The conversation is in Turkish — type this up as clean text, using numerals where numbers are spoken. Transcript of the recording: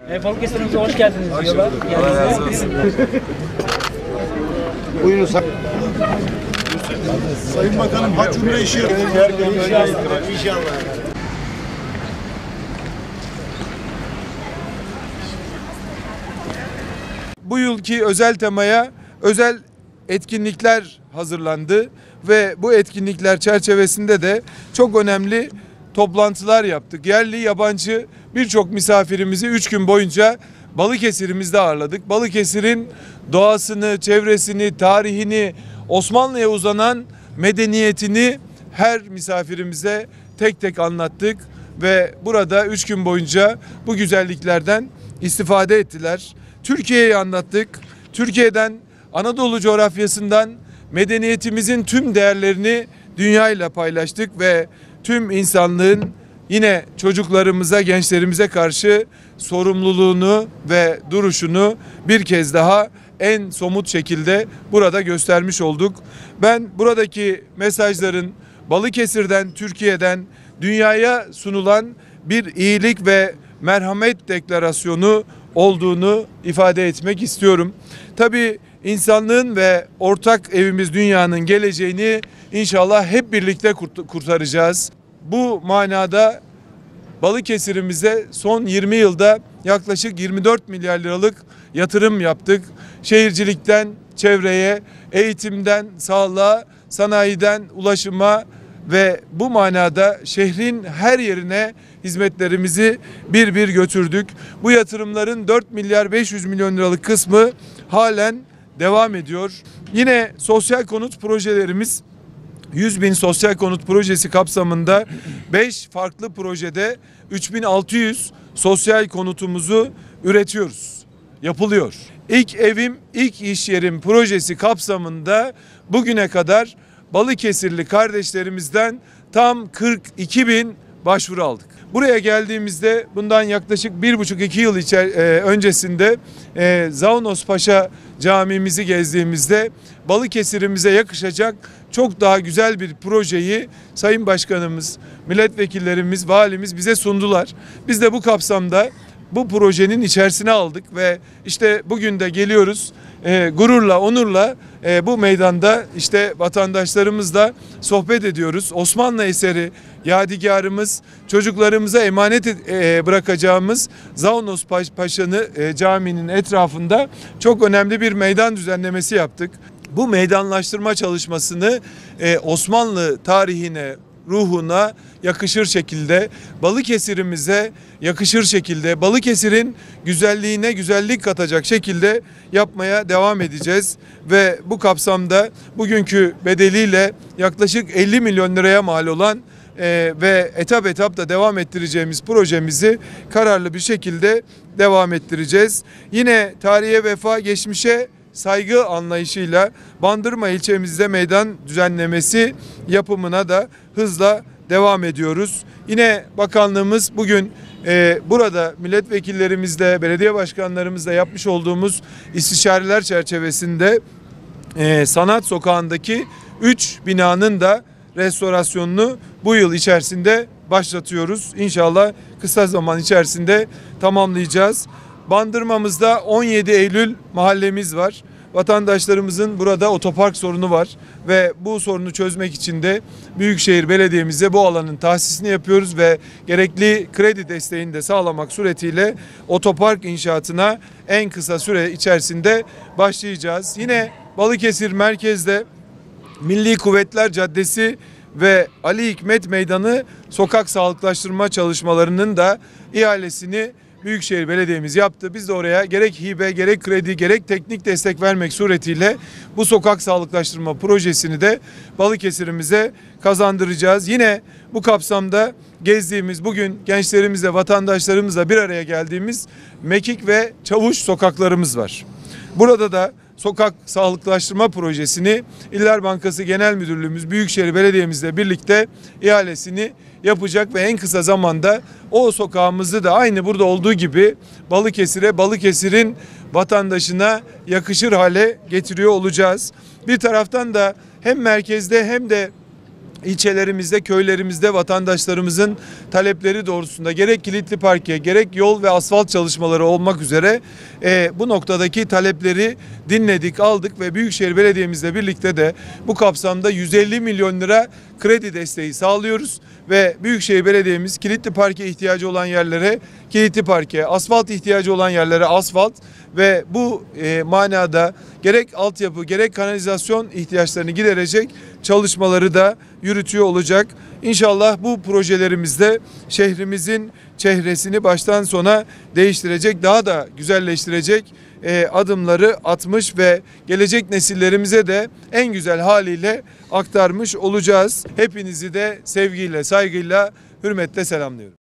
Balıkesir'imize hoş geldiniz diyorlar. Allah razı olsun. Buyurun. Sayın Bakanım, hac cumhur işi İnşallah. Bu yılki özel temaya özel etkinlikler hazırlandı ve bu etkinlikler çerçevesinde de çok önemli toplantılar yaptık. Yerli, yabancı birçok misafirimizi 3 gün boyunca Balıkesir'imizde ağırladık. Balıkesir'in doğasını, çevresini, tarihini, Osmanlı'ya uzanan medeniyetini her misafirimize tek tek anlattık ve burada 3 gün boyunca bu güzelliklerden istifade ettiler. Türkiye'yi anlattık. Türkiye'den, Anadolu coğrafyasından medeniyetimizin tüm değerlerini dünyayla paylaştık ve tüm insanlığın yine çocuklarımıza, gençlerimize karşı sorumluluğunu ve duruşunu bir kez daha en somut şekilde burada göstermiş olduk. Ben buradaki mesajların Balıkesir'den, Türkiye'den dünyaya sunulan bir iyilik ve merhamet deklarasyonu olduğunu ifade etmek istiyorum. Tabii insanlığın ve ortak evimiz dünyanın geleceğini inşallah hep birlikte kurtaracağız. Bu manada Balıkesir'imize son 20 yılda yaklaşık 24 milyar liralık yatırım yaptık. Şehircilikten çevreye, eğitimden sağlığa, sanayiden ulaşıma ve bu manada şehrin her yerine hizmetlerimizi bir bir götürdük. Bu yatırımların 4 milyar 500 milyon liralık kısmı halen devam ediyor. Yine sosyal konut projelerimiz 100 bin sosyal konut projesi kapsamında 5 farklı projede 3600 sosyal konutumuzu üretiyoruz. Yapılıyor. İlk evim, ilk iş yerim projesi kapsamında bugüne kadar Balıkesirli kardeşlerimizden tam 42 bin başvuru aldık. Buraya geldiğimizde bundan yaklaşık 1,5-2 yıl öncesinde Zaunos Paşa camimizi gezdiğimizde Balıkesir'imize yakışacak çok daha güzel bir projeyi Sayın Başkanımız, milletvekillerimiz, valimiz bize sundular. Biz de bu kapsamda bu projenin içerisine aldık ve işte bugün de geliyoruz. Gururla, onurla bu meydanda işte vatandaşlarımızla sohbet ediyoruz. Osmanlı eseri, yadigarımız, çocuklarımıza emanet bırakacağımız Zaunos Paşa'nın caminin etrafında çok önemli bir meydan düzenlemesi yaptık. Bu meydanlaştırma çalışmasını Osmanlı tarihine, ruhuna yakışır şekilde, Balıkesir'imize yakışır şekilde, Balıkesir'in güzelliğine güzellik katacak şekilde yapmaya devam edeceğiz. Ve bu kapsamda bugünkü bedeliyle yaklaşık 50 milyon liraya mal olan ve etap etap da devam ettireceğimiz projemizi kararlı bir şekilde devam ettireceğiz. Yine tarihe vefa, geçmişe saygı anlayışıyla Bandırma ilçemizde meydan düzenlemesi yapımına da hızla devam ediyoruz. Yine bakanlığımız bugün burada milletvekillerimizle, belediye başkanlarımızla yapmış olduğumuz istişareler çerçevesinde Sanat Sokağı'ndaki 3 binanın da restorasyonunu bu yıl içerisinde başlatıyoruz. İnşallah kısa zaman içerisinde tamamlayacağız. Bandırmamızda 17 Eylül mahallemiz var. Vatandaşlarımızın burada otopark sorunu var ve bu sorunu çözmek için de Büyükşehir Belediye'mize bu alanın tahsisini yapıyoruz ve gerekli kredi desteğini de sağlamak suretiyle otopark inşaatına en kısa süre içerisinde başlayacağız. Yine Balıkesir merkezde Milli Kuvvetler Caddesi ve Ali Hikmet Meydanı sokak sağlıklaştırma çalışmalarının da ihalesini Büyükşehir Belediye'miz yaptı. Biz de oraya gerek hibe, gerek kredi, gerek teknik destek vermek suretiyle bu sokak sağlıklaştırma projesini de Balıkesir'imize kazandıracağız. Yine bu kapsamda gezdiğimiz, bugün gençlerimizle, vatandaşlarımızla bir araya geldiğimiz Mekik ve Çavuş sokaklarımız var. Burada da sokak sağlıklaştırma projesini İller Bankası Genel Müdürlüğümüz, Büyükşehir Belediye'mizle birlikte ihalesini yapacak ve en kısa zamanda o sokağımızı da aynı burada olduğu gibi Balıkesir'e, Balıkesir'in vatandaşına yakışır hale getiriyor olacağız. Bir taraftan da hem merkezde hem de ilçelerimizde, köylerimizde vatandaşlarımızın talepleri doğrultusunda gerek kilitli parke, gerek yol ve asfalt çalışmaları olmak üzere bu noktadaki talepleri dinledik, aldık ve Büyükşehir Belediye'mizle birlikte de bu kapsamda 150 milyon lira kredi desteği sağlıyoruz ve Büyükşehir Belediye'miz kilitli parke ihtiyacı olan yerlere kilitli parke, asfalt ihtiyacı olan yerlere asfalt ve bu manada gerek altyapı gerek kanalizasyon ihtiyaçlarını giderecek çalışmaları da yürütüyor olacak. İnşallah bu projelerimizde şehrimizin çehresini baştan sona değiştirecek, daha da güzelleştirecek adımları atmış ve gelecek nesillerimize de en güzel haliyle aktarmış olacağız. Hepinizi de sevgiyle, saygıyla, hürmetle selamlıyorum.